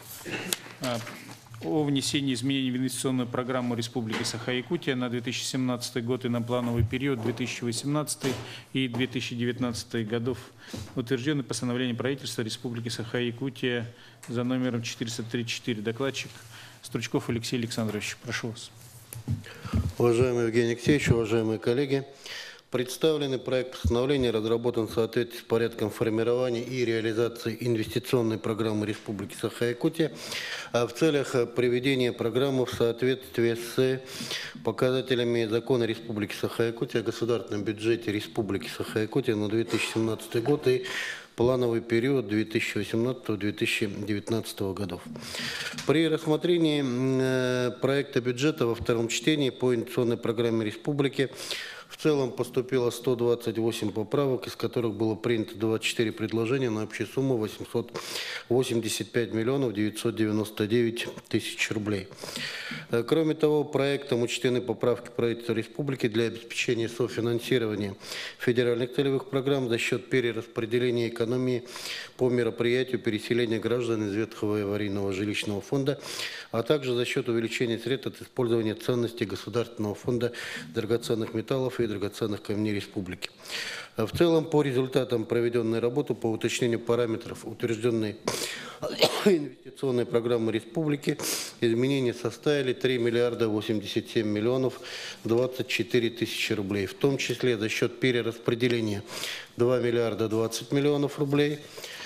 о внесении изменений в инвестиционную программу Республики Саха-Якутия на 2017 год и на плановый период 2018 и 2019 годов, утвержденный постановлением правительства Республики Саха-Якутия за номером 434. Докладчик Стручков Алексей Александрович. Прошу вас. Уважаемый Евгений Алексеевич, уважаемые коллеги, представленный проект постановления разработан в соответствии с порядком формирования и реализации инвестиционной программы Республики Саха-Якутия в целях приведения программы в соответствии с показателями закона Республики Саха-Якутия о государственном бюджете Республики Саха-Якутия на 2017 год и плановый период 2018-2019 годов. При рассмотрении проекта бюджета во втором чтении по инвестиционной программе Республики в целом поступило 128 поправок, из которых было принято 24 предложения на общую сумму 885 миллионов 999 тысяч рублей. Кроме того, проектом учтены поправки правительства Республики для обеспечения софинансирования федеральных целевых программ за счет перераспределения экономии по мероприятию переселения граждан из ветхого и аварийного жилищного фонда, а также за счет увеличения средств от использования ценностей Государственного фонда драгоценных металлов и драгоценных камней Республики. В целом, по результатам проведенной работы по уточнению параметров утвержденной инвестиционной программы Республики, изменения составили 3 миллиарда 87 миллионов 24 тысячи рублей, в том числе за счет перераспределения 2 миллиарда 20 миллионов рублей,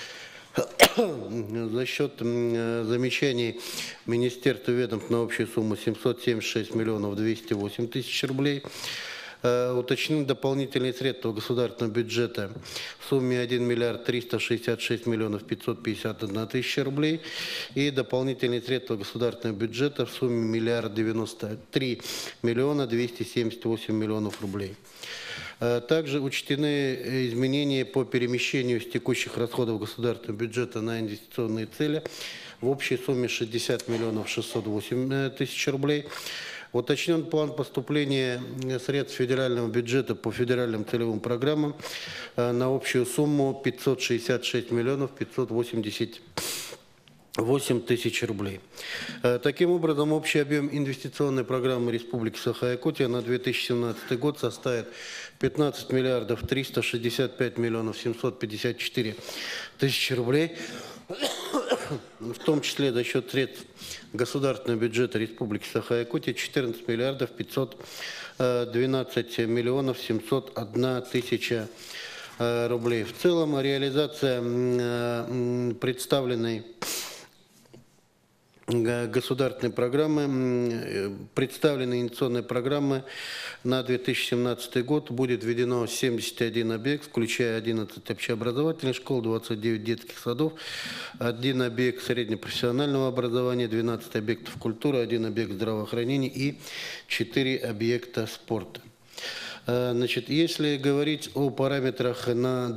за счет замечаний министерств и ведомств на общую сумму 776 миллионов 208 тысяч рублей. Уточнены дополнительные средства государственного бюджета в сумме 1 миллиард 366 миллионов 551 тысяча рублей и дополнительные средства государственного бюджета в сумме 1 миллиард 93 миллиона 278 миллионов рублей. Также учтены изменения по перемещению с текущих расходов государственного бюджета на инвестиционные цели в общей сумме 60 миллионов 608 тысяч рублей. Уточнен план поступления средств федерального бюджета по федеральным целевым программам на общую сумму 566 миллионов 588 тысяч рублей. Таким образом, общий объем инвестиционной программы Республики Саха-Якутия на 2017 год составит 15 миллиардов 365 миллионов 754 тысячи рублей, в том числе за счет средств государственного бюджета Республики Саха-Якутия 14 миллиардов 512 миллионов 701 тысяча рублей. В целом, реализация представленной государственной программы, представлены инвестиционные программы на 2017 год. Будет введено 71 объект, включая 11 общеобразовательных школ, 29 детских садов, 1 объект среднепрофессионального образования, 12 объектов культуры, 1 объект здравоохранения и 4 объекта спорта. Значит, если говорить о параметрах на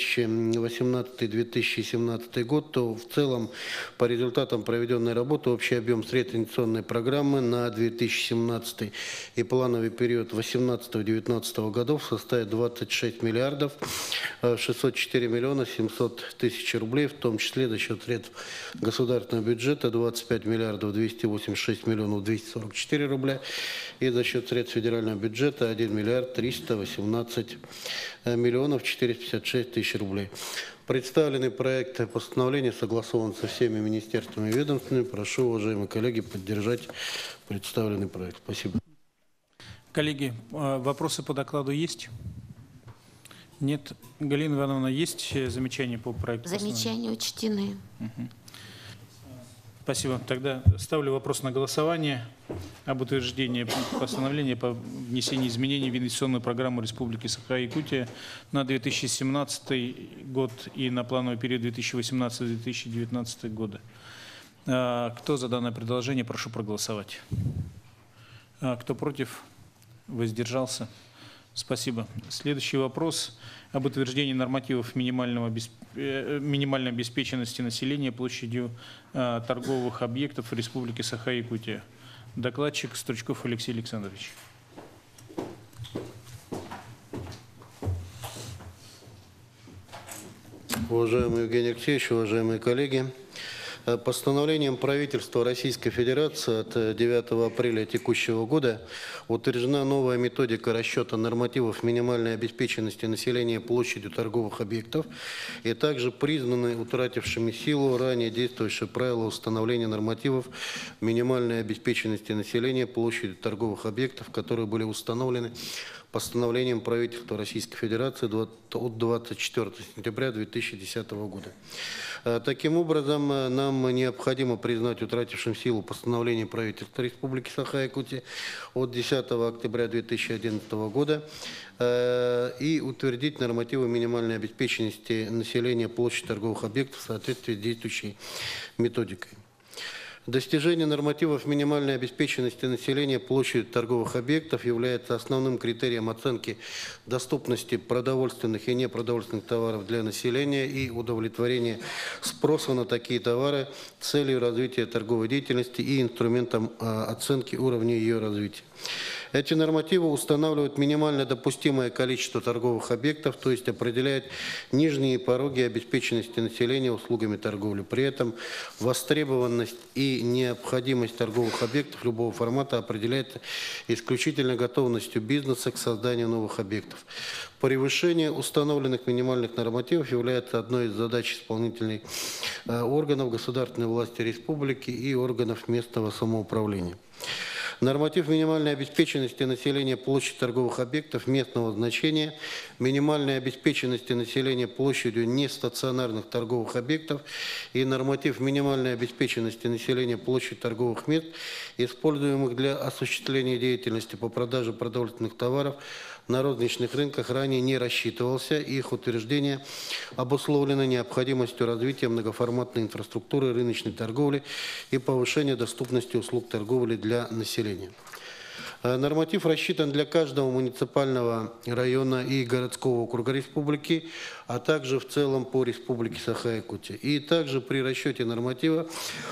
2018-2017 год, то в целом по результатам проведенной работы общий объем средств инвестиционной программы на 2017 и плановый период 2018-2019 годов составит 26 миллиардов 604 миллиона 700 тысяч рублей, в том числе за счет средств государственного бюджета 25 миллиардов 286 миллионов 244 рубля и за счет средств федерального бюджета 1 миллиард 318 миллионов 456 тысяч рублей. Представленный проект постановления согласован со всеми министерствами и ведомствами. Прошу, уважаемые коллеги, поддержать представленный проект. Спасибо. Коллеги, вопросы по докладу есть? Нет. Галина Ивановна, есть замечания по проекту? Замечания учтены. Спасибо. Тогда ставлю вопрос на голосование об утверждении постановления по внесению изменений в инвестиционную программу Республики Саха-Якутия на 2017 год и на плановый период 2018-2019 года. Кто за данное предложение, прошу проголосовать. Кто против, воздержался. Спасибо. Следующий вопрос об утверждении нормативов минимальной обеспеченности населения площадью торговых объектов в Республике Саха-Якутия. Докладчик Стручков Алексей Александрович. Уважаемый Евгений Алексеевич, уважаемые коллеги, постановлением правительства Российской Федерации от 9 апреля текущего года утверждена новая методика расчета нормативов минимальной обеспеченности населения площадью торговых объектов и также признаны утратившими силу ранее действующие правила установления нормативов минимальной обеспеченности населения площадью торговых объектов, которые были установлены постановлением правительства Российской Федерации от 24 сентября 2010 года. Таким образом, нам необходимо признать утратившим силу постановление правительства Республики Саха-Якутия от 10 октября 2011 года и утвердить нормативы минимальной обеспеченности населения площади торговых объектов в соответствии с действующей методикой. Достижение нормативов минимальной обеспеченности населения площадью торговых объектов является основным критерием оценки доступности продовольственных и непродовольственных товаров для населения и удовлетворения спроса на такие товары целью развития торговой деятельности и инструментом оценки уровня ее развития. Эти нормативы устанавливают минимально допустимое количество торговых объектов, то есть определяют нижние пороги обеспеченности населения услугами торговли. При этом востребованность и необходимость торговых объектов любого формата определяется исключительно готовностью бизнеса к созданию новых объектов. Превышение установленных минимальных нормативов является одной из задач исполнительных органов государственной власти республики и органов местного самоуправления. Норматив минимальной обеспеченности населения площади торговых объектов местного значения, минимальной обеспеченности населения площадью нестационарных торговых объектов и норматив минимальной обеспеченности населения площади торговых мест, используемых для осуществления деятельности по продаже продовольственных товаров на розничных рынках, ранее не рассчитывался, и их утверждение обусловлено необходимостью развития многоформатной инфраструктуры рыночной торговли и повышения доступности услуг торговли для населения. Норматив рассчитан для каждого муниципального района и городского округа республики, а также в целом по республике Саха-Якутия. И также при расчете норматива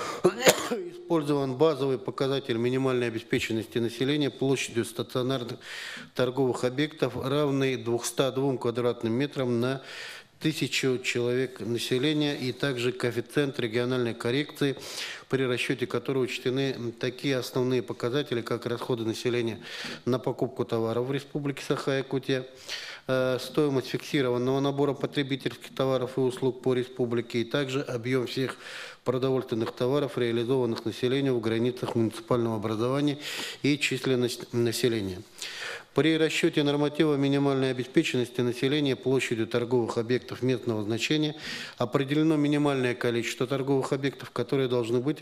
использован базовый показатель минимальной обеспеченности населения площадью стационарных торговых объектов, равный 202 квадратным метрам на 1000 человек населения, и также коэффициент региональной коррекции, при расчете которого учтены такие основные показатели, как расходы населения на покупку товаров в Республике Саха-Якутия, стоимость фиксированного набора потребительских товаров и услуг по республике, и также объем всех продовольственных товаров, реализованных населению в границах муниципального образования и численность населения. При расчете норматива минимальной обеспеченности населения площадью торговых объектов местного значения определено минимальное количество торговых объектов, которые должны быть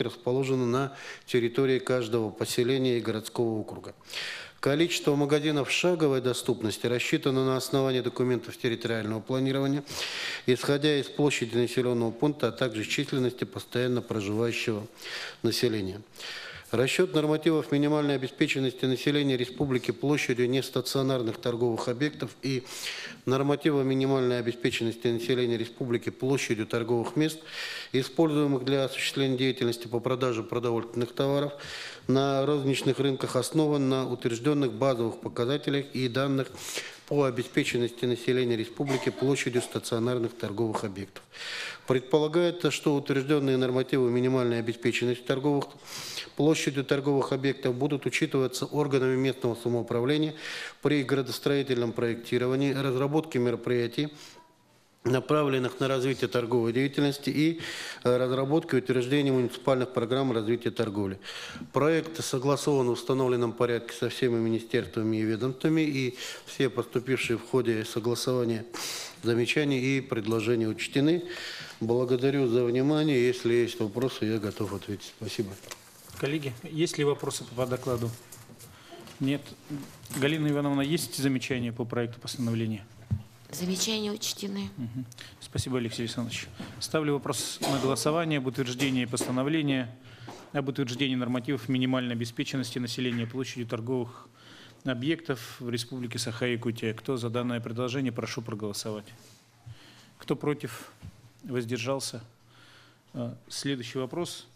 расположены на территории каждого поселения и городского округа. Количество магазинов шаговой доступности рассчитано на основании документов территориального планирования, исходя из площади населенного пункта, а также численности постоянно проживающего населения. Расчет нормативов минимальной обеспеченности населения республики площадью нестационарных торговых объектов и норматива минимальной обеспеченности населения республики площадью торговых мест, используемых для осуществления деятельности по продаже продовольственных товаров на розничных рынках, основан на утвержденных базовых показателях и данных по обеспеченности населения республики площадью стационарных торговых объектов. Предполагается, что утвержденные нормативы минимальной обеспеченности площадью торговых объектов будут учитываться органами местного самоуправления при градостроительном проектировании, разработке мероприятий, направленных на развитие торговой деятельности и разработке и утверждении муниципальных программ развития торговли. Проект согласован в установленном порядке со всеми министерствами и ведомствами, и все поступившие в ходе согласования замечания и предложения учтены. Благодарю за внимание. Если есть вопросы, я готов ответить. Спасибо. Коллеги, есть ли вопросы по докладу? Нет. Галина Ивановна, есть замечания по проекту постановления? Замечания учтены. Спасибо, Алексей Александрович. Ставлю вопрос на голосование об утверждении постановления об утверждении нормативов минимальной обеспеченности населения площадью торговых объектов в Республике Саха-Якутия. Кто за данное предложение, прошу проголосовать. Кто против, воздержался? Следующий вопрос.